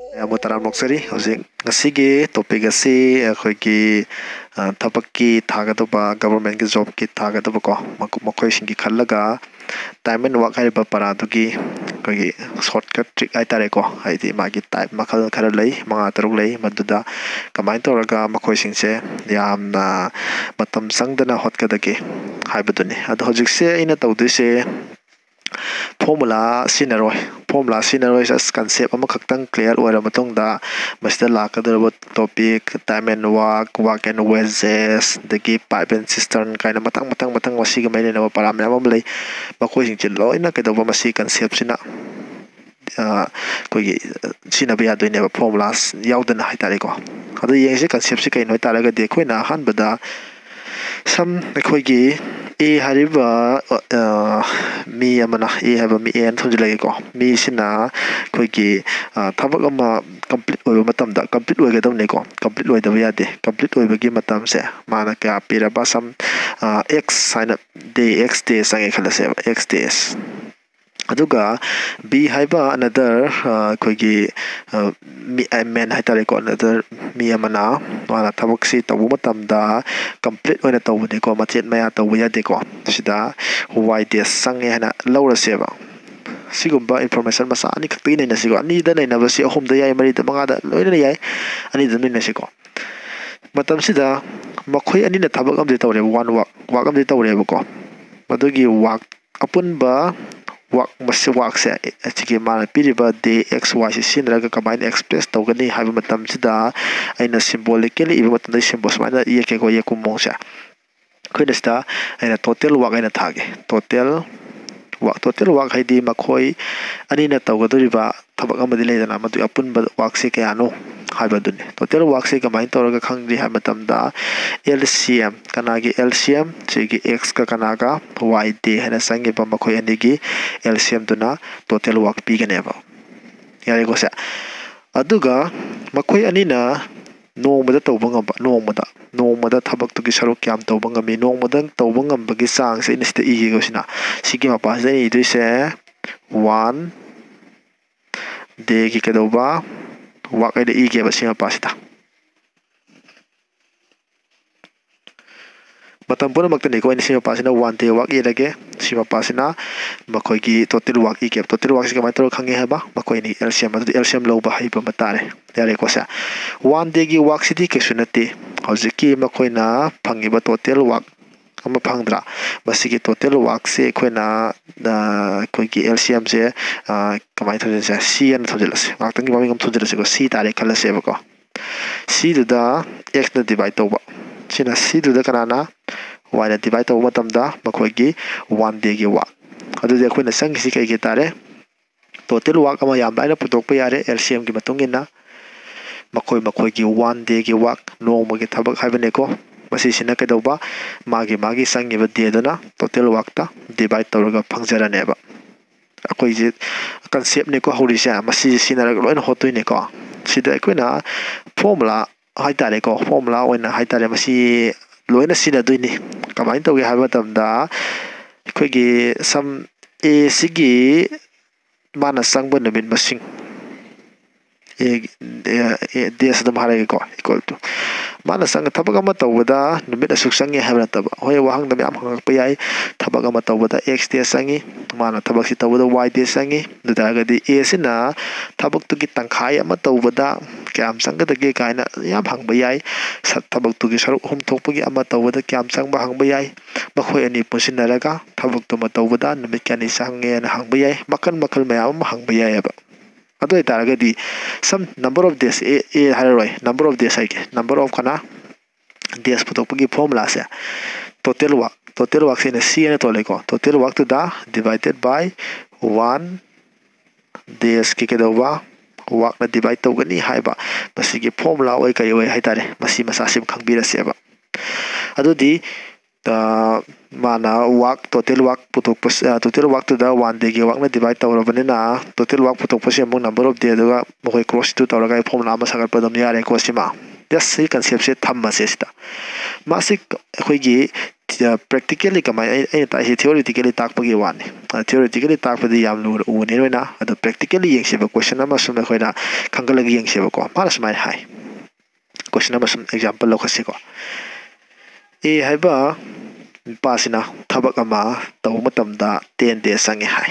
ꯑꯃꯨꯛ ꯇꯔꯥꯝ ꯅꯣꯛꯆꯔꯤ ꯍꯧꯖꯤꯛ ꯉꯁꯤꯒꯤ ꯇꯣꯄꯤꯛ ꯑꯁꯤ ꯑꯩꯈꯣꯏꯒꯤ ꯊꯕꯛꯀꯤ ꯊꯥꯒꯗꯕ ꯒꯕꯔꯃꯦꯟꯒꯤ ꯖꯣꯕꯀꯤ ꯊꯥꯒꯗꯕꯀꯣ ꯃꯈꯣꯏꯁꯤꯡꯒꯤ ꯈꯜꯂꯒ ꯇꯥꯏꯝ ꯑꯦꯟ ꯋꯥꯔꯛ ꯍꯥꯏꯔꯤꯕ ꯄꯔꯥꯗꯨꯒꯤ ꯑꯩꯈꯣꯏꯒꯤ ꯁꯣꯔꯠꯀꯠ ꯇ꯭ꯔꯤꯛ ꯍꯥꯏꯇꯥꯔꯦꯀꯣ ꯍꯥꯏꯗꯤ ꯃꯥꯒꯤ ꯇꯥꯏꯞ ꯃꯈꯜ ꯈꯔ ꯂꯩ 5-6 ꯂꯩ ꯃꯗꯨꯗ ꯀꯃꯥꯏꯅ ꯇꯧꯔꯒ ꯃꯈꯣꯏꯁꯤꯡꯁꯦ ꯌꯥꯝꯅ ꯃꯇꯝ ꯆꯪꯗꯅ ꯍꯣꯠꯀꯗꯒꯦ ꯍꯥꯏꯕꯗꯨꯅꯤ ꯑꯗꯣ ꯍꯧꯖꯤꯛꯁꯦ ꯑꯩꯅ ꯇꯧꯗꯣꯏꯁꯦ ꯐꯣꯔꯃꯨꯂꯥ ꯁꯤꯖꯤꯟꯅꯔꯣꯏ ꯖꯁ ꯀꯟꯁꯦꯞ ꯑꯃꯈꯛꯇꯪ ꯀ꯭ꯂꯤꯌꯥꯔ ꯑꯣꯏꯔꯕ ꯃꯇꯨꯡꯗ ꯃꯁꯤꯗ ꯂꯥꯛꯀꯗꯧꯔꯤꯕ topic time and work and wages ꯑꯗꯒꯤ ꯄꯥꯏꯞ ꯑꯦꯟ ꯁꯤꯁꯇꯔꯟ ꯀꯥꯏꯅ ꯃꯊꯪ ꯃꯁꯤꯒ ꯃꯔꯤ ꯂꯩꯅꯕ ꯄꯔꯥ ꯃꯌꯥꯝ ꯑꯃ ꯂꯩ ꯃꯈꯣꯏꯁꯤꯡꯁꯦ ꯂꯣꯏꯅ ꯀꯩꯗꯧꯕ ꯃꯁꯤ ꯀꯟꯁꯦꯞꯁꯤꯅ ꯑꯩꯈꯣꯏꯒꯤ ꯁꯤꯖꯤꯟꯅꯕ ꯌꯥꯗꯣꯏꯅꯦꯕ ꯐꯣꯔꯃꯨꯂꯥꯁ ꯌꯥꯎꯗꯅ ꯍꯥꯏꯇꯥꯔꯦꯀꯣ ꯑꯗꯣ ꯌꯦꯡꯁꯤ ꯀꯟꯁꯦꯞꯁꯤ ꯀꯩꯅꯣ ꯍꯥꯏꯇꯥꯔꯒꯗꯤ ꯑꯩꯈꯣꯏꯅ ꯑꯍꯥꯟꯕꯗ ꯑꯩꯈꯣꯏꯒꯤ ꯑꯦ ꯍꯥꯏꯔꯤꯕ ꯃꯤ ꯑꯃꯅ ꯑꯦ ꯍꯥꯏꯕ ꯃꯤ ꯑꯦꯅ ꯊꯣꯟꯖꯤꯜꯂꯒꯦꯀꯣ ꯃꯤꯁꯤꯅ ꯑꯩꯈꯣꯏꯒꯤ ꯊꯕꯛ ꯑꯃ ꯀꯝꯄ꯭ꯂꯤꯠ ꯑꯣꯏꯕ ꯃꯇꯝꯗ ꯀꯝꯄ꯭ꯂꯤꯠ ꯑꯣꯏꯒꯗꯕꯅꯤꯀꯣ ꯀꯝꯄ꯭ꯂꯤꯠ ꯑꯣꯏꯗꯕ ꯌꯥꯗꯦ ꯀꯝꯄ꯭ꯂꯤꯠ ꯑꯣꯏꯕꯒꯤ ꯃꯇꯝꯁꯦ ꯃꯥꯅ ꯀꯌా ꯄꯤꯔꯕ ꯑꯦꯛꯁ ꯍꯥꯏꯅ ꯑꯦꯛꯁ ꯗꯦ ꯆꯪꯉꯦ ꯈꯜꯂꯁꯦꯕ ꯑꯦꯛꯁ ꯗꯦꯁ ꯑꯗꯨꯒ ꯕꯤ ꯍꯥꯏꯕ ꯑꯅꯗꯔ ꯑꯩꯈꯣꯏꯒꯤ ꯃꯦꯟ ꯍꯥꯏꯇꯥꯔꯦꯀꯣ ꯑꯅꯗꯔ ꯃꯤ ꯑꯃꯅ ꯃꯥꯅ ꯊꯕꯛꯁꯤ ꯇꯧꯕ ꯃꯇꯝꯗ ꯀꯝꯄ꯭ꯂꯤꯠ ꯑꯣꯏꯅ ꯇꯧꯕꯅꯤꯀꯣ ꯃꯆꯦꯠ ꯃꯌꯥ ꯇꯧꯕ ꯌꯥꯗꯦꯀꯣ ꯁꯤꯗ ꯋꯥꯏ ꯗꯦꯁ ꯆꯪꯉꯦ ꯍꯥꯏꯅ ꯂꯧꯔꯁꯦꯕ ꯁꯤꯒꯨꯝꯕ ꯏꯟꯐꯣꯔꯃꯦꯁꯟ ꯃꯆꯥ ꯑꯅꯤꯈꯛꯇꯒꯤ ꯅꯩꯅꯁꯤꯀꯣ ꯑꯅꯤꯗ ꯅꯩꯅꯕꯁꯤ 3ꯗ ꯌꯥꯏ 4ꯗ 5ꯗ ꯂꯣꯏꯅ ꯌꯥꯏ ꯑꯅꯤꯗ ꯅꯩꯅꯁꯤꯀꯣ ꯃꯇꯝꯁꯤꯗ ꯃꯈꯣꯏ ꯑꯅꯤꯅ ꯊꯕꯛ ꯑꯃꯗꯤ ꯇꯧꯔꯦꯕ ꯋꯥꯛ ꯑꯃꯗꯤ ꯇꯧꯔꯦꯕꯀꯣ ꯃꯗꯨꯒꯤ ꯑꯄꯨꯟꯕ ꯋꯥꯛꯁꯦ ꯑꯁꯤꯒꯤ ꯃꯥꯅ ꯄꯤꯔꯤꯕ ꯗꯦ ꯑꯦꯛꯁ ꯋꯥꯏꯁꯤ ꯁꯤꯖꯤꯟꯅꯔꯒ ꯀꯃꯥꯏꯅ ꯑꯦꯛꯁꯄ꯭ꯔꯦꯁ ꯇꯧꯒꯅꯤ ꯍꯥꯏꯕ ꯃꯇꯝꯁꯤꯗ ꯑꯩꯅ ꯁꯤꯝꯕꯣꯂꯤꯀꯦꯜꯂꯤ ꯏꯕ ꯃꯇꯝꯗ ꯁꯤꯝꯕꯣꯜ ꯁꯨꯃꯥꯏꯅ ꯌꯦꯛꯀꯦꯀꯣ ꯌꯦꯛꯄ ꯃꯑꯣꯡꯁꯦ ꯑꯩꯈꯣꯏꯅ ꯁꯤꯗ ꯑꯩꯅ ꯇꯣꯇꯦꯜ ꯋꯥꯛ ꯑꯩꯅ ꯊꯥꯒꯦ ꯇꯣꯇꯦꯜ ꯋꯥꯛ ꯍꯥꯏꯗꯤ ꯃꯈꯣꯏ ꯑꯅꯤꯅ ꯇꯧꯒꯗꯧꯔꯤꯕ ꯊꯕꯛ ꯑꯃꯗꯤ ꯂꯩꯗꯅ ꯃꯗꯨꯒꯤ ꯑꯄꯨꯟꯕ ꯋꯥꯛꯁꯤ ꯀꯌꯥꯅꯣ ꯍꯥꯏꯕꯗꯨꯅꯤ ꯇꯣꯇꯦꯜ ꯋꯥꯛꯁꯤ ꯀꯃꯥꯏꯅ ꯇꯧꯔꯒ ꯈꯪꯒꯦ ꯍꯥꯏꯕ ꯃꯇꯝꯗ LCM ꯀꯅꯥꯒꯤ LCM ꯁꯤꯒꯤ Xꯀꯀꯅꯥꯒ Y ꯗꯦ ꯍꯥꯏꯅ ꯆꯪꯉꯤꯕ ꯃꯈꯣꯏ ꯑꯅꯤꯒꯤ LCMꯗꯨꯅ ꯇꯣꯇꯦꯜ ꯋꯥꯛ ꯄꯤꯒꯅꯦꯕ ꯌꯥꯔꯦꯀꯣ ꯁꯦ ꯑꯗꯨꯒ ꯃꯈꯣꯏ ꯑꯅꯤꯅ ꯅꯣꯡꯃꯗ ꯇꯧꯕ ꯉꯝꯕ ꯅꯣꯡꯃꯗ ꯊꯕꯛꯇꯨꯒꯤ ꯁꯔꯨꯛ ꯀꯌꯥꯝ ꯇꯧꯕ ꯉꯝꯃꯤ ꯅꯣꯡꯃꯗ ꯇꯧꯕ ꯉꯝꯕꯒꯤ ꯆꯥꯡꯁꯦ ꯑꯩꯅ ꯁꯤꯗ ꯏꯒꯦꯀꯣ ꯁꯤꯅ ꯁꯤꯒꯤ ꯃꯄꯥꯁꯤꯗ ꯑꯩꯅ ꯏꯗꯣꯏꯁꯦ 1 ꯗꯦꯒꯤ ꯀꯩꯗꯧꯕ ꯋꯥꯛ ꯑꯩꯅ ꯏꯒꯦꯕ ꯁꯤ ꯃꯄꯥꯁꯤꯗ ꯃꯇꯝ ꯄꯨꯝꯅꯃꯛꯇꯅꯤꯀꯣ ꯑꯩꯅ ꯁꯤ ꯃꯄꯥꯁꯤꯅ 1 ꯗꯦ ꯋꯥꯛ ꯏꯔꯒꯦ ꯁꯤ ꯃꯄꯥꯁꯤꯅ ꯃꯈꯣꯏꯒꯤ ꯇꯣꯇꯦꯜ ꯋꯥꯛ ꯏꯒꯦꯕ ꯇꯣꯇꯦꯜ ꯋꯥꯛꯁꯤ ꯀꯃꯥꯏꯅ ꯇꯧꯔꯒ ꯈꯪꯉꯦ ꯍꯥꯏꯕ ꯃꯈꯣꯏꯅꯤ LCM ꯑꯗꯨꯗꯤ LCM ꯂꯧꯕ ꯍꯩꯕ ꯑꯃ ꯇꯥꯔꯦ ꯌꯥꯔꯦꯀꯣ ꯁꯦ 1 ꯗꯦꯒꯤ ꯋꯥꯛꯁꯤꯗꯤ ꯀꯩꯁꯨ ꯅꯠꯇꯦ ꯍꯧꯖꯤꯛꯀꯤ ꯃꯈꯣꯏꯅ ꯐꯪꯉꯤꯕ ꯇꯣꯇꯦꯜ ꯋꯥꯛ ꯑꯃ ꯐꯪꯗ꯭ꯔꯥ ꯃꯁꯤꯒꯤ ꯇꯣꯇꯦꯜ ꯋꯥꯛꯁꯦ ꯑꯩꯈꯣꯏꯅ ꯑꯩꯈꯣꯏꯒꯤ LCMꯁꯦ ꯀꯃꯥꯏꯅ ꯊꯝꯖꯤꯜꯂꯁꯦ C ꯑꯅ ꯊꯝꯖꯤꯜꯂꯁꯦ ꯉꯥꯛꯇꯪꯒꯤ ꯃꯃꯤꯡ ꯑꯃ ꯊꯝꯖꯤꯜꯂꯁꯦꯀꯣ C ꯇꯥꯔꯦ ꯈꯜꯂꯁꯦꯕꯀꯣ Cꯗꯨꯗ Xꯅ ꯗꯤꯚꯥꯏꯠ ꯇꯧꯕ ꯁꯤꯅ Cꯗꯨꯗ ꯀꯅꯥꯅ Yꯅ ꯗꯤꯚꯥꯏꯠ ꯇꯧꯕ ꯃꯇꯝꯗ ꯃꯈꯣꯏꯒꯤ 1 ꯗꯦꯒꯤ ꯋꯥꯛ ꯑꯗꯨꯗꯤ ꯑꯩꯈꯣꯏꯅ ꯆꯪꯉꯤꯁꯤ ꯀꯩꯒꯤ ꯇꯥꯔꯦ ꯇꯣꯇꯦꯜ ꯋꯥꯛ ꯑꯃ ꯌꯥꯝ ꯂꯥꯏꯅ ꯄꯨꯊꯣꯛꯄ ꯌꯥꯔꯦ LCMꯒꯤ ꯃꯇꯨꯡ ꯏꯟꯅ ꯃꯈꯣꯏꯒꯤ 1 ꯗꯦꯒꯤ ꯋꯥꯛ ꯅꯣꯡꯃꯒꯤ ꯊꯕꯛ ꯍꯥꯏꯕꯅꯤꯀꯣ ꯃꯁꯤꯁꯤꯅ ꯀꯩꯗꯧꯕ ꯃꯥꯒꯤ ꯆꯪꯉꯤꯕ ꯗꯦꯗꯨꯅ ꯇꯣꯇꯦꯜ ꯋꯥꯛꯇ ꯗꯤꯚꯥꯏꯠ ꯇꯧꯔꯒ ꯐꯪꯖꯔꯅꯦꯕ ꯑꯩꯈꯣꯏꯁꯦ ꯀꯟꯁꯦꯞꯅꯤꯀꯣ ꯍꯧꯔꯤꯁꯦ ꯃꯁꯤꯁꯦ ꯁꯤꯖꯤꯟꯅꯔꯒ ꯂꯣꯏꯅ ꯍꯣꯠꯇꯣꯏꯅꯤꯀꯣ ꯁꯤꯗ ꯑꯩꯈꯣꯏꯅ ꯐꯣꯔꯃꯨꯂꯥ ꯍꯥꯏꯇꯥꯔꯦꯀꯣ ꯐꯣꯔꯃꯨꯂꯥ ꯑꯣꯏꯅ ꯍꯥꯏꯇꯥꯔꯦ ꯃꯁꯤ ꯂꯣꯏꯅ ꯁꯤꯖꯤꯟꯅꯗꯣꯏꯅꯤ ꯀꯃꯥꯏꯅ ꯇꯧꯒꯦ ꯍꯥꯏꯕ ꯃꯇꯝꯗ ꯑꯩꯈꯣꯏꯒꯤ ꯁꯤꯒꯤ ꯃꯥꯅ ꯆꯪꯕ ꯅꯨꯃꯤꯠ ꯃꯁꯤꯡ ꯗꯦꯁ ꯑꯗꯨꯝ ꯍꯥꯏꯔꯒꯦꯀꯣ ꯏꯀ꯭ꯋꯦꯜ ꯇꯨ ꯃꯥꯅ ꯊꯕꯛ ꯑꯃ ꯇꯧꯕꯗ ꯅꯨꯃꯤꯠ ꯑꯁꯨꯛ ꯆꯪꯉꯦ ꯍꯥꯏꯕ ꯅꯠꯇꯕ ꯍꯣꯏ ꯋꯥꯍꯪꯗ ꯃꯌꯥꯝ ꯍꯪꯉꯛꯄ ꯌꯥꯏ ꯊꯕꯛ ꯑꯃ ꯇꯧꯕꯗ X ꯗꯦ ꯆꯪꯉꯤ ꯃꯥꯅ ꯊꯕꯛꯁꯤ ꯇꯧꯕꯗ Y ꯗꯦ ꯆꯪꯉꯤ ꯑꯗꯨ ꯇꯥꯔꯒꯗꯤ ꯁꯤꯅ ꯊꯕꯛꯇꯨꯒꯤ ꯇꯪꯈꯥꯏ ꯑꯃ ꯇꯧꯕꯗ ꯀꯌꯥꯝ ꯆꯪꯒꯗꯒꯦ ꯀꯥꯏꯅ ꯌꯥꯝ ꯍꯪꯕ ꯌꯥꯏ ꯊꯕꯛꯇꯨꯒꯤ ꯁꯔꯨꯛ 3 ꯊꯣꯛꯄꯒꯤ ꯑꯃ ꯇꯧꯕꯗ ꯀꯌꯥꯝ ꯆꯪꯕ ꯍꯪꯕ ꯌꯥꯏ ꯃꯈꯣꯏ ꯑꯅꯤ ꯄꯨꯟꯁꯤꯟꯅꯔꯒ ꯊꯕꯛꯇꯨꯃ ꯇꯧꯕꯗ ꯅꯨꯃꯤꯠ ꯀꯌꯥꯅꯤ ꯆꯪꯉꯦꯅ ꯍꯪꯕ ꯌꯥꯏ ꯃꯈꯜ ꯃꯌꯥꯝ ꯑꯃ ꯍꯪꯕ ꯌꯥꯏꯑꯕ ꯑꯗꯨ ꯑꯣꯏꯇꯥꯔꯒꯗꯤ ꯅꯝꯕꯔ ꯑꯣꯐ ꯗꯦꯁ ꯍꯥꯏꯔꯔꯣꯏ ꯅꯝꯕꯔ ꯑꯣꯐ ꯗꯦꯁ ꯍꯥꯏꯒꯦ ꯅꯝꯕꯔ ꯑꯣꯐ ꯗꯦꯁ ꯄꯨꯊꯣꯛꯄꯒꯤ ꯐꯣꯔꯃꯨꯂꯥꯁꯦ ꯇꯣꯇꯦꯜ ꯋꯥꯛꯁꯦ ꯑꯩꯅ C ꯑꯅ ꯇꯣꯜꯂꯦꯀꯣ ꯇꯣꯇꯦꯜ ꯋꯥꯛꯇꯨꯗ ꯗꯤꯚꯥꯏꯗꯦꯠ ꯕꯥꯏ 1 ꯗꯦꯁꯀꯤ ꯀꯩꯗꯧꯕ ꯋꯥꯛꯅ ꯗꯤꯚꯥꯏꯠ ꯇꯧꯒꯅꯤ ꯍꯥꯏꯕ ꯃꯁꯤꯒꯤ ꯐꯣꯔꯃꯨꯂꯥ ꯀꯔꯤ ꯑꯣꯏ ꯍꯥꯏꯇꯥꯔꯦ ꯃꯁꯤ ꯃꯆꯥꯁꯤම ꯈꯪꯕꯤꯔꯁꯦꯕ ꯑꯗꯨꯗꯤ ꯃꯥꯅ ꯇꯣꯇꯦꯜ ꯋꯥꯛ ꯄꯨꯊꯣꯛꯄ ꯇꯣꯇꯦꯜ ꯋꯥꯛꯇꯨꯗ 1 ꯗꯦꯒꯤ ꯋꯥꯛꯅ ꯗꯤꯚꯥꯏꯠ ꯇꯧꯔꯕꯅꯤꯅ ꯇꯣꯇꯦꯜ ꯋꯥꯛ ꯄꯨꯊꯣꯛꯄꯁꯦ ꯑꯃꯨꯛ ꯅꯝꯕꯔ ꯑꯣꯐ ꯗꯦ ꯑꯗꯨꯒ ꯃꯈꯣꯏ ꯀ꯭ꯔꯣꯁꯇꯨ ꯇꯧꯔꯒ ꯑꯩ ꯐꯣꯔꯃꯨꯂꯥ ꯑꯃ ꯁꯥꯒꯠꯄ ꯑꯗꯨꯝ ꯌꯥꯔꯦꯀꯣ ꯁꯤꯃ ꯁꯤ ꯀꯟꯁꯦꯞꯁꯦ ꯊꯝꯃꯁꯦ ꯁꯤꯗ ꯃꯥꯁꯤ ꯑꯩꯈꯣꯏꯒꯤ practically kamai ai ta theoretically takpagi wani theoretically takpadi yam lu uni roina ado practically yengsiba question ama sum khoina khangalagi yengsiba ko mara smai hai question ama sum example lokhasi ko e haiba pasina thabak ama taw matamda 10 days sangi hai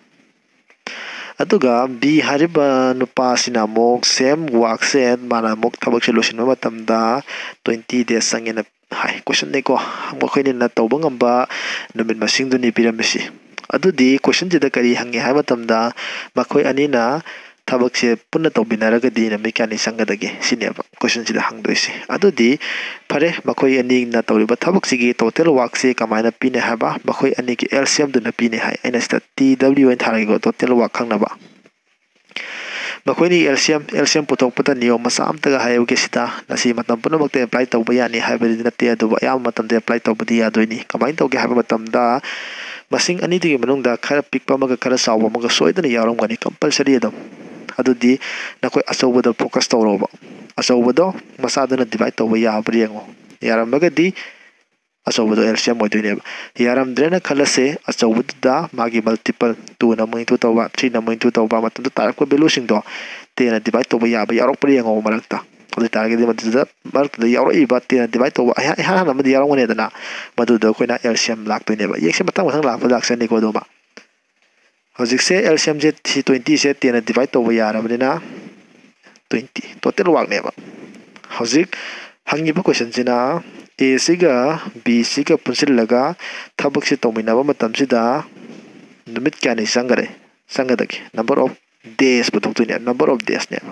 aduga b hariba nupasina mok same work set mana mok thabak solution matamda 20 days sangi na hai question ne ko mokhoi na tawba ngamba numit masing du ni piramisi adudi question jida kari hangi hai matamda makhoi ani na thabak se punna tawbinaraga di na mekani sangadage sineba question jida hangdoisi adudi phare makhoi ani na tawriba thabak sigi total work se kamaina pine haba makhoi ani ki LCM du na pine hai aina sta TW tharagi go total work khangnaba makhoi ni LCM putok pata niyo masa amtaga hayo ke sita nasi matam puno makte apply tawba yani haibadi natte adu ayam matam de apply tawbadi yadoini kamain tawge haba matam da masing ani dige manung da khara pikpa maga khara sawba maga soidana yarom gani compulsory adam adudi nakoi asawbada focus tawroba asawbado masadana divide tawba yabri yango yaram magadi asawbado LCM moidine yaram drena khalase asawbada magi multiple 2 na moin 2 tawba 3 na moin 2 tawba matam da tarak ko value sing do 10 na divide tawba yaba yarok pri yango marakta adu target maduda marakta yarok iba 10 na divide tawba ha na madi yarok ne dana maduda koina LCM laktoine ba yekse matang matang lakpa laksani ko do ma hojik se LCM je 20 se 10 na divide tawba yarabnina 20 total work ne ba hojik hangi ba question sina A siga B siga punsilaga thabak se tawminaba matam sida numit kyani sangadagi number of days putok number of days ne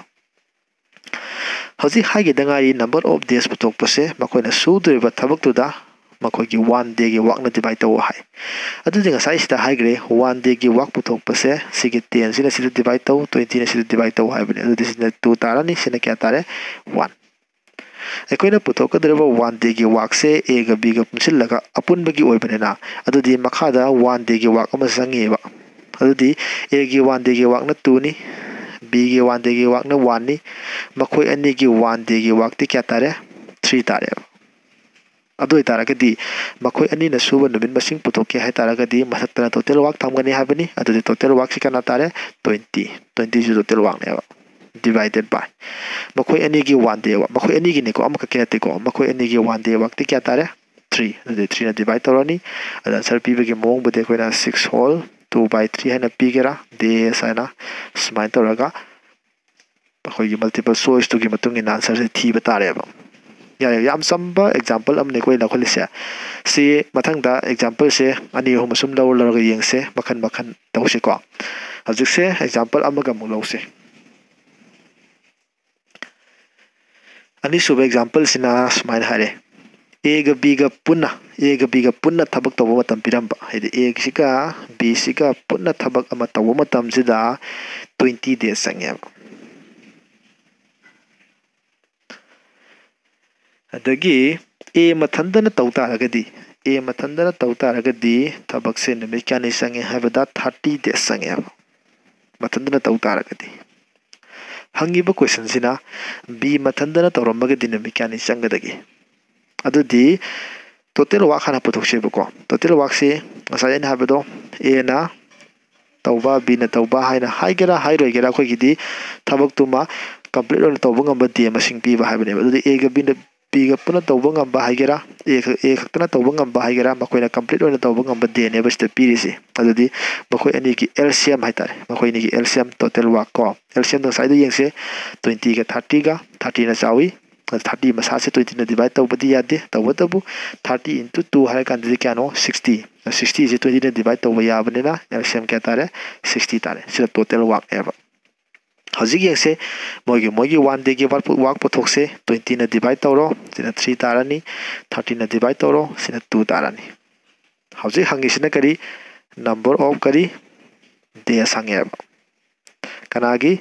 hoji hage dangari number of days putok pase makoina sudriba thabak tuda makoigi 1 day gi work na divide taw hai adu jinga sai sida haigre 1 day gi work putok pase sigi 10 sina sida divide taw 20 na sida divide taw hai bani adu disina 2 tarani sina kya tare 1 ekoina putok kadreba 1 day gi work se a ga b ga punsilaga apun bagi oibanena adu di makhada 1 day gi work ama sangi ba adu di a gi 1 day gi work na 2 ni b gi 1 day gi work na 1 ni makhoi ani gi 1 day gi work ti kya tare 3 tare adu itaragadi makhoi ani na suba numin masing putok ke hai taragadi masakta total work thamgani habani adu di total work sikana tare 20 ju total work ne ba divided by makhoi ani gi 1 day work makhoi ani gi ne ko amaka kinate ko makhoi ani gi 1 day work ti kya tare 3 adu 3 na divide torani adu answer pi bagi mong bude koina 6 whole 2 by 3 haina pi gera de saina smile toraga makhoi gi multiple choice to gi matung in answer se thi batare ba yam samba example amne koi la kholise si mathang da example se ani hom sum law la ga yeng se makhan tawse ko hajik se example amaga mu law se ani sub example sina smile hare a ga b ga punna thabak taw matam piramba haide a sika b sika punna thabak ama taw matam sida 20 days sangya adagi a mathandana taw taragadi thabak se numit kyani sange habada 30 days sangya mathandana taw taragadi hangiba question sina b mathandana tawramaga dinami kyani sangadagi adudi total work hana puthokse bako total work se asain habado a na tawba b na tawba haina haigera hairoigera khoi gidi thabak tuma complete on tawba ngamba d masing pi ba habane adudi a ga b na b ga puna tawba ngamba haigera a khaktana tawba ngamba haigera makoina complete on tawba ngamba d ne basta pirisi adudi makoi ani ki LCM haitare makoi ni ki LCM total work ko LCM da side yengse 20 ga 30 ga 30 na chawi 30 masa se 20 na divide tawbadi yade tawbatabu 30 into 2 hai kan de kyano 60 60 se 20 na divide tawba yabane na LCM kya tare 60 tare sila total work eba hojik yengse mogi 1 day gi work puthok se 20 na divide tawro sina 3 tarani 30 na divide tawro sina 2 tarani hojik hangi sina kari number of kari days hangeba kanagi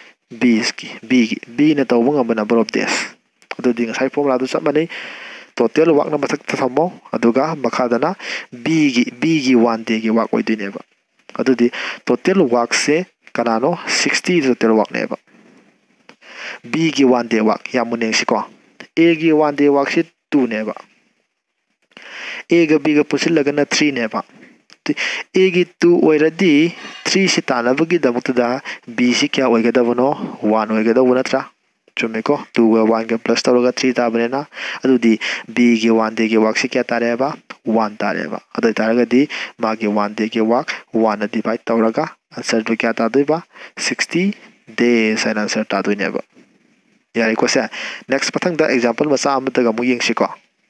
b na tawbang amba number of days adu ding sai formula du samani total work na mathak thamo aduga makhadana b gi 1 day gi work oidineba adu di total work se kanano 60 total work neba b gi 1 day work yamuneng siko a gi 1 day work se 2 neba A ꯒ B ꯒ ꯄꯨꯟꯁꯤꯜꯂꯒꯅ 3 ꯅꯦꯕ A ꯒꯤ 2 ꯑꯣꯏꯔꯗꯤ 3 ꯁꯤ ꯇꯥꯟꯅꯕꯒꯤꯗꯃꯛꯇ B ꯁꯤ ꯀꯌꯥ ꯑꯣꯏꯒꯗꯕꯅꯣ 1 ꯑꯣꯏꯒꯗꯧꯕ ꯅꯠꯇ꯭ꯔꯥ चुमेको 2 गा 1 गा प्लस तौरगा 3 ताबरेना अदुदी b गे 1 दे गे वाक से क्या तारेबा 1 तारेबा अदु तारगदी मागे 1 दे गे वाक 1 ना डिवाइड तौरगा आंसर तो क्या तादुबा 60 days and answer तादुनेबा यारे को से नेक्स्ट पथंग दा एग्जांपल मसा अमतगा मु यंगसिको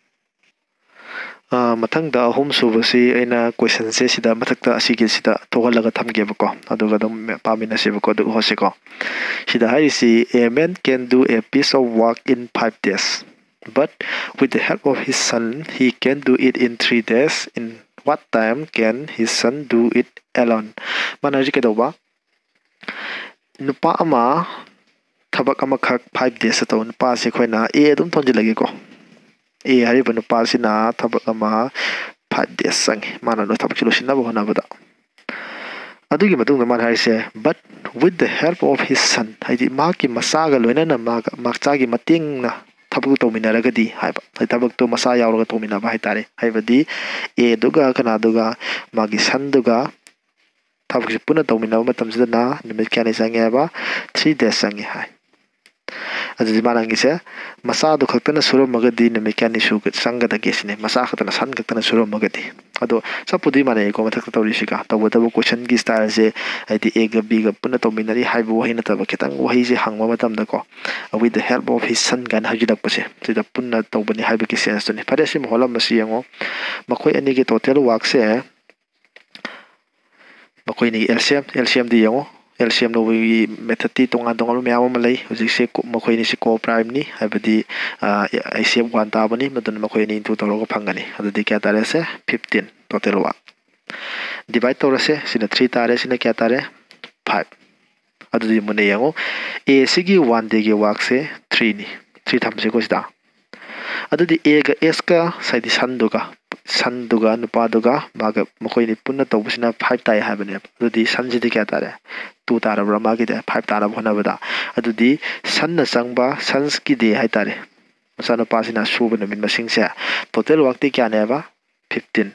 मथंग दा होम सुबसी एना क्वेश्चन से सिदा मथक्ता असिगे सिदा तोगलगा थमगेबको अदुगा दम पामिनसेबको दु होसेको सिदा हाइसी a man can do a piece of work in 5 days but with the help of his son he can do it in 3 days in what time can his son do it alone manaji kedoba nupa ama thabak ama khak 5 days to nupa se khoina a dum thonji lagi ko a hariba nupa sina thabak ama 5 days sang mana no thabak solution na bona bada adugi matung man haise but with the help of his son haidi ma ki masaga loina na makcha gi mating na thabuk to minaragadi haiba hai thabuk to masa yauraga to minaba hai tare haibadi a duga kana duga magi son duga thabuk si puna to minaba matam sida na nimit kya ni sangi haiba 3 days sangi hai adudi manangi se masa du khaktana suru magadi nimit kya ni su sanga da gesine masa khatana san khaktana suru magadi ado sapudi mane ko mathak tawri sika tawbatabu question gi style se haidi a ga b ga puna to minari haibu wahi na taba kitang wahi je hangwa matam da ko with the help of his son gan hajidak pase sida punna to bani haibu ki sense to ni pare sim holam masi yango makoi ani ge total work se makoi ni LCM di yango LCM no wi method ti tonga donga myam ma lei hojik se makoi ni se co prime ni haibadi ICF 1 ta bani madun makoi ni into tawro ko phangani adudi kya tare se 15 total work divide tawra se sina 3 tare sina kya tare 5 adudi mune yango a sigi 1 de ge work se 3 ni 3 tham se ko sida adudi a ga s ka saidi sanduga nupa duga maga makoi ni punna tawbusina 5 tai habane adudi sanji de kya tare 2 tarabra magi de 5 tarab hona bada adudi sanna sangba sanski de hai tare masana pasina subana min masing se total work ti kya ne ba 15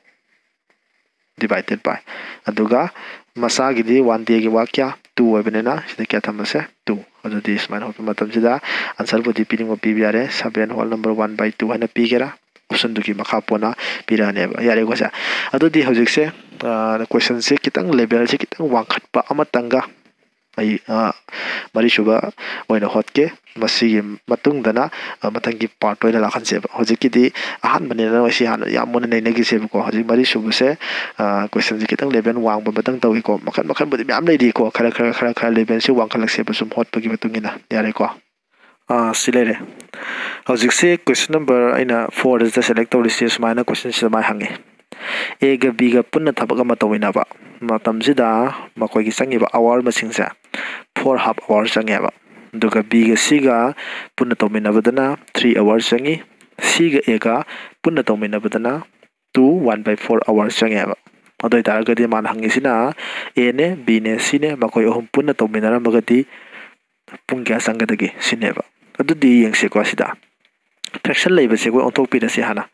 divided by aduga masagi di 1 day ge wakya 2 obenena sida kya thamase 2 adudi isman hope matam sida answer bodi pining mo pibiyare 7 whole number 1 by 2 hana pigera option du ki makha pona pirane ba yare ko sa adudi hojik se question se kitang level se kitang wangkhat pa amatanga ai mari shuba oina hotke masigi matung dana matangi part oina lakhan se hojiki di ahan banena wasi han yamon nei negi se ko hojik mari shuba se question kitang level wang ba batang tawi ko makhan bodi yam nei di ko khara level se wang khalak se basum hot pagi batungina yare ko silere hojik se question number aina 4 is the select to this mana question se mai hange a ga b ga punna thabaga matawina ba matam sida makoi gi sangi ba hour masing sa 4 half hours sangi ba duga b ga c ga punna tawmina badana 3 hours sangi c ga a ga punna tawmina badana 2 1/4 hours sangi ba adoi tar ga di man hangi sina a ne b ne c ne makoi ohum punna tawmina ra magati pung kya sanga dagi sine ba adudi yengse ko sida fraction leiba se ko ontok pi da se hana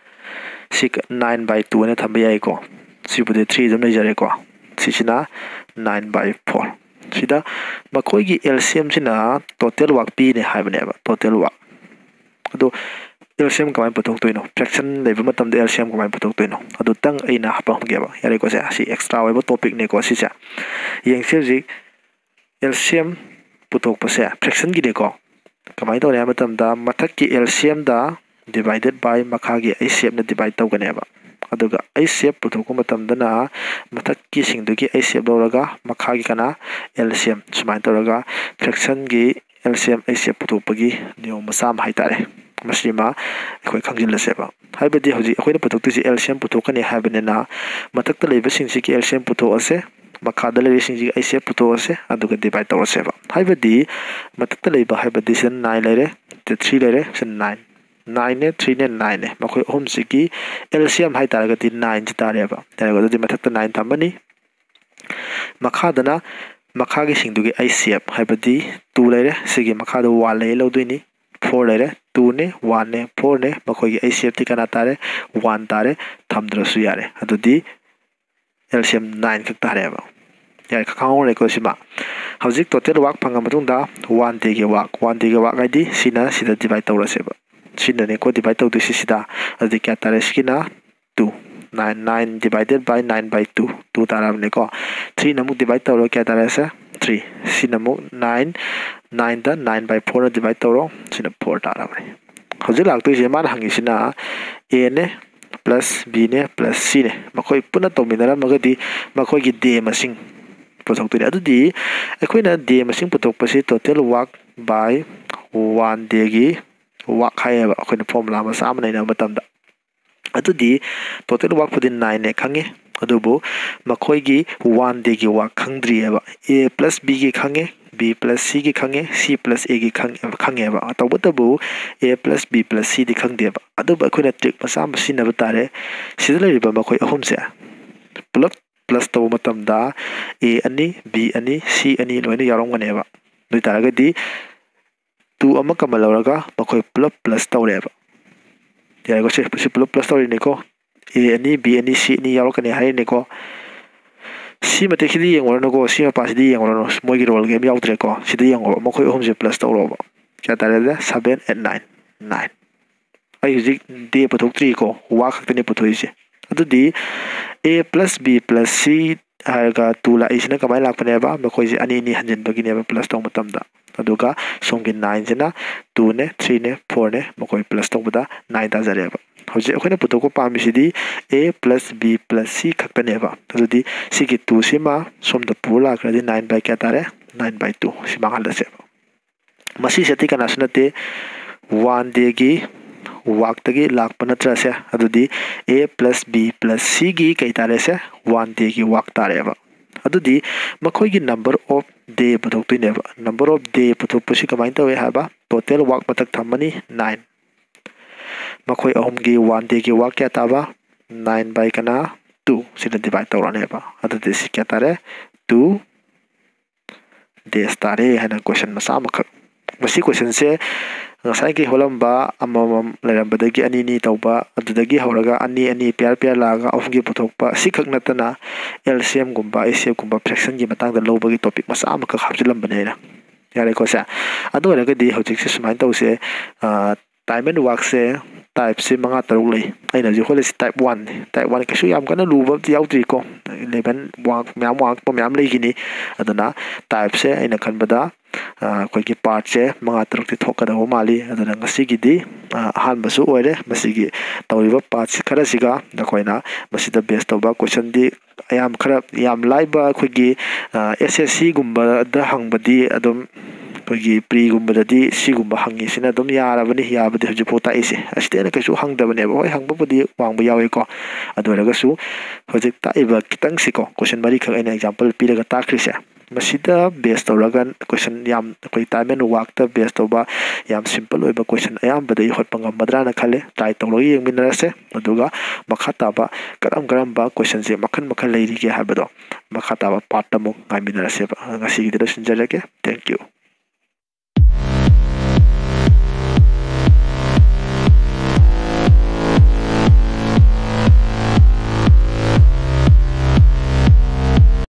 9/2 ne thamba yai ko sibudi 3 dum jare ko sisina 9/4 sida makoi gi LCM sina total work pi ne haibane ba total work ado LCM kamai putok toino fraction leiba matam de LCM kamai putok toino ado tang aina hapam ge ba yare ko se si extra weba topic ne ko si sa yengse ji LCM putok pa se fraction gi de ko kamai to ne matam da mathak ki LCM da divided by makhagi ICF na divide taw gane ba aduga ICF puthok matam dana mathak ki singdugi ICF loraga makhagi kana LCM sumai toraga fraction gi LCM ICF puthok pagi niyo masam hai tare masima khoi khangjin la seba haibadi hoji khoina puthok tu LCM puthok kani haibena mathak ta leiba sing si ki LCM puthok ase makhada le sing ji ICF puthok ase aduga divide taw seba haibadi mathak ta leiba haibadi sen 9 lere 3 lere sen 9 9 ne 3 ne 9 ne makoi hom siki LCM hai tar ga ti 9 ji tare ba tare ga di mathak ta 9 thambani makhadana makhagi singdugi ICF haibadi 2 lere sigi makhada 1 lei lodui ni 4 लेरे 2 ने 1 ने 4 ने मखोई ACF ती कना तारे 1 तारे थमद्रसु यारे अदुदी LCM 9 खक तारे बा यार खाओ रे को सिमा हौजिक टोटल वाक फंगा मतुंदा 1 डे के वाक आइदी सिना सिदा डिवाइड तौरसेबा सिना ने को डिवाइड तौदि सिदा अदि क्या तारे स्किना 2 9 divided by 9 by 2 2 ताराब ने को 3 नमुक डिवाइड तौरो क्या तारे से 3 सिना मुक 9 दा 9 by 4 डिवाइड तौरो सिना 4 ताराब ने हौजिक लागतो जे मान हंगी सिना A ने प्लस B ने प्लस C ने मखोई पुना तौमिनरा मगदी मखोई की डे मसिंग पुथोक्तोनि अदुदी अखोइना डे मसिंग पुथोकपसि टोटल वाक बाय 1 डे गी वाक हायबा अखोइना फॉर्मूला मसा अमनैना मतमदा अदुदी टोटल वाक पुदि 9 ने खंगे अदुबो मखोइगी 1 डे गी वाक खंद्रियबा A plus B गी खंगे B plus C गी खंगे C plus A गी खंगेबा तौबतबो A plus B plus C दि खंगदेबा अदुबा अखोइना ट्रिक मसा मसिना बतारे सिदा लरिबा मखोइ अहुमसे पुलप प्लस तब मतमदा A अनि B अनि C अनि लोइना यारोंगनेबा दुइतारगदी 2 अमा कम लौरगा मखोइ पुलप प्लस तौरेबा यारगो से पुलप प्लस तौरिनेको A अनि B अनि C अनि यारोकने हाइनेको C मते खिदि यंगोरनको C मपासिदि यंगोरनो मोइगी रोल गेम याउद्रेको सिदि यंगो मखोइ अहुमसे प्लस तौरोबा क्या तारेदा 7 8 9 9 आई हुजिक डे पुथोक्त्रि को वा खक्तने पुथोइसे अदुदी A plus B plus C हारगा 2 ला इसिना कमाय लाखपनेबा मखोइसे अनि नि हंजन बगिनेबा प्लस तौ मतमदा अदुगा सोंगे 9 जना 2 ने 3 ने 4 ने मखोइ प्लस तौबदा 9 ता जरेबा हौजे अखोइना पुथोको पामिसिदी A plus B plus C खक्तनेबा अदुदी C की 2 सिमा सोमदा पुला खरदि 9 बाय क्या तारे 9 बाय 2 सिमा हलसेबा मसी सेति कनासनते 1 डे गी वाक्तगी lakh नत्रसे अदुदी A plus B plus C गी कई तारे से 1 डे गी वाक तारेबा अदुदी मखोइगी नंबर ऑफ डे पुथोक्तुइनेबा नंबर ऑफ डे पुथोकपसि कमाइन तवे हाबा टोटल वाक मतक थमनी 9 मखोइ अहुमगी 1 डे गी वाक क्या ताबा 9 बाय कना 2 सिना डिवाइड तौरानेबा अदुदी सि क्या तारे 2 डेज तारे हैना क्वेश्चन मसा मखक मसी क्वेश्चन से ngasai holamba amamam lerambadagi ani ni tauba adudagi horaga ani ani pair laga ofgi puthokpa sikhak natana LCM gumba ACF gumba fraction gi matang da lobagi topic masa amaka khapjilam banera yare ko sa adu raga di hojik se sumain tause time and work se type se manga taruk lei aina ji hole type 1 kasu yam kana luba yautri ko 11 work myam lei gini aduna type se aina khanbada कोई की part से मंगा तरुक ती थोकदा हो माली अदना ngasiगidi ahanbasu oire masigi tawriba parts khara siga nakoina masida base tawba question di ayam khara yam laiba khoigi SSC gumba da hangbadi adum khoigi pre gumba dadi C gumba hangi sina adum yarabani yabadi hoji pota ise astena kaisu hangdabane hoi hangba budi wangba yawe ko aduraga su hoji ta iba kitang siko question mari khak ina example piraga takrise masida base tawragan question yam koi time and work ta base tawba yam simple oiba question ayam badai hotpa ngamadra na khale try tawlogi yengminarase aduga makhata ba karam ba question je makhan leiri ge habado makhata ba part ta mo ngaiminarase ba ngasi gidira sinjarage thank you